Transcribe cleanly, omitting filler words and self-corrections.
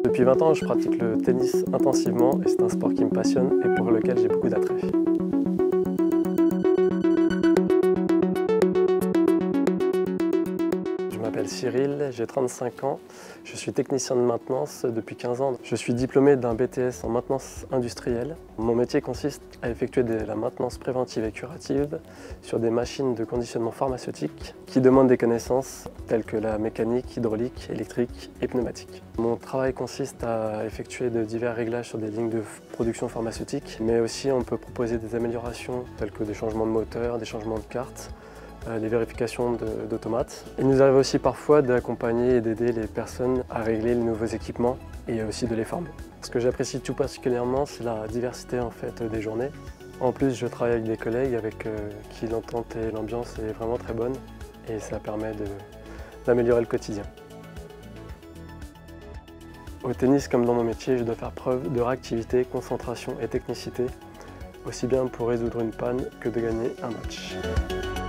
Depuis 20 ans, je pratique le tennis intensivement et c'est un sport qui me passionne et pour lequel j'ai beaucoup d'attrait. Je m'appelle Cyril, j'ai 35 ans, je suis technicien de maintenance depuis 15 ans. Je suis diplômé d'un BTS en maintenance industrielle. Mon métier consiste à effectuer de la maintenance préventive et curative sur des machines de conditionnement pharmaceutique qui demandent des connaissances telles que la mécanique, hydraulique, électrique et pneumatique. Mon travail consiste à effectuer de divers réglages sur des lignes de production pharmaceutique, mais aussi on peut proposer des améliorations telles que des changements de moteur, des changements de cartes, les vérifications d'automates. Il nous arrive aussi parfois d'accompagner et d'aider les personnes à régler les nouveaux équipements et aussi de les former. Ce que j'apprécie tout particulièrement, c'est la diversité des journées. En plus, je travaille avec des collègues avec qui l'entente et l'ambiance est vraiment très bonne et ça permet d'améliorer le quotidien. Au tennis, comme dans mon métier, je dois faire preuve de réactivité, concentration et technicité, aussi bien pour résoudre une panne que de gagner un match.